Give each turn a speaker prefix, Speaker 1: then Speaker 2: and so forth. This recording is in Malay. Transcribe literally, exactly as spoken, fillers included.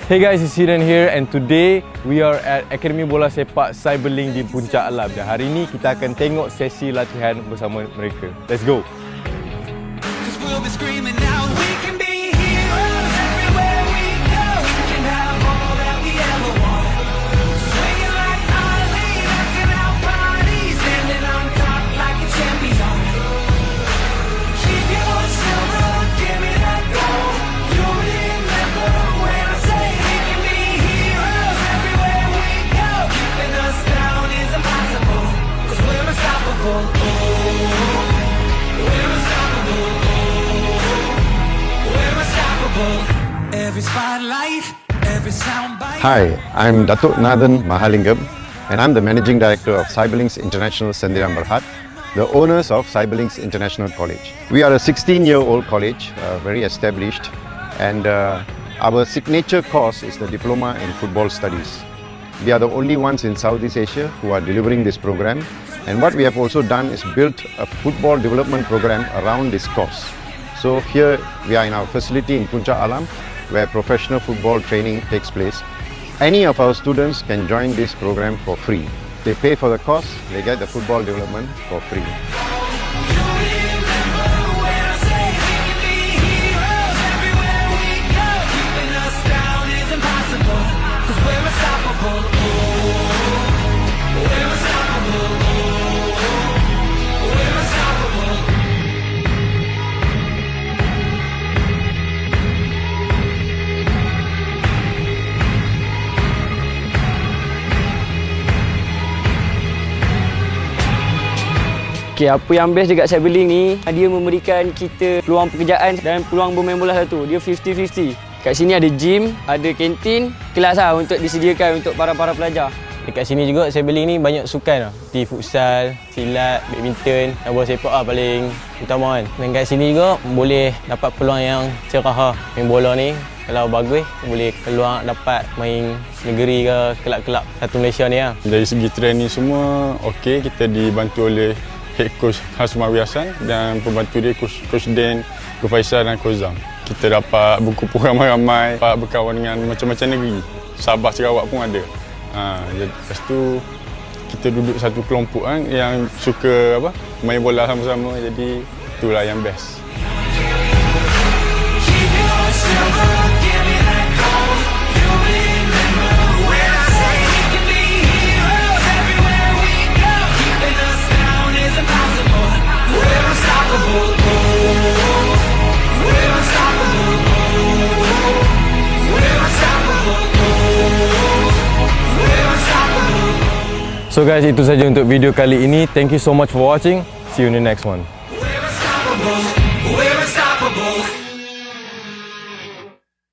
Speaker 1: Hey guys, it's Siren here and today we are at Akademi Bola Sepak Cyberlynx di Puncak Alam. Dan hari ini kita akan tengok sesi latihan bersama mereka. Let's go!
Speaker 2: Hi, I'm Datuk Nathan Mahalingam and I'm the Managing Director of Cyberlynx International Sendirian Berhad, the owners of Cyberlynx International College. We are a sixteen-year-old college, uh, very established, and uh, our signature course is the Diploma in Football Studies. We are the only ones in Southeast Asia who are delivering this program, and what we have also done is built a football development program around this course. So here we are in our facility in Puncak Alam, where professional football training takes place. Any of our students can join this program for free. They pay for the course, they get the football development for free.
Speaker 3: Okay, apa yang best dekat Cyberlynx ni, dia memberikan kita peluang pekerjaan dan peluang bermain bola satu. Dia fifty fifty. Kat sini ada gym, ada kantin, kelas lah untuk disediakan untuk para-para pelajar.
Speaker 4: Dekat sini juga Cyberlynx ni banyak sukan lah. Seperti futsal, silat, badminton, dan bola sepak lah paling utama kan. Dan kat sini juga boleh dapat peluang yang cerah lah. Main bola ni kalau bagus boleh peluang dapat main negeri ke kelab-kelab satu Malaysia ni lah.
Speaker 5: Dari segi training semua okey, kita dibantu oleh Head Coach Hasmawi Hassan dan pembantu dia Coach, Coach Dan, Coach Faisal dan Coach Zam. Kita dapat berkumpul ramai-ramai, dapat berkawan dengan macam-macam negeri. Sabah, Sarawak pun ada. Ha, lepas tu kita duduk satu kelompok kan yang suka apa main bola sama-sama, jadi itulah yang best.
Speaker 1: So guys, itu saja untuk video kali ini. Thank you so much for watching. See you in the next one.
Speaker 6: We're unstoppable. We're unstoppable.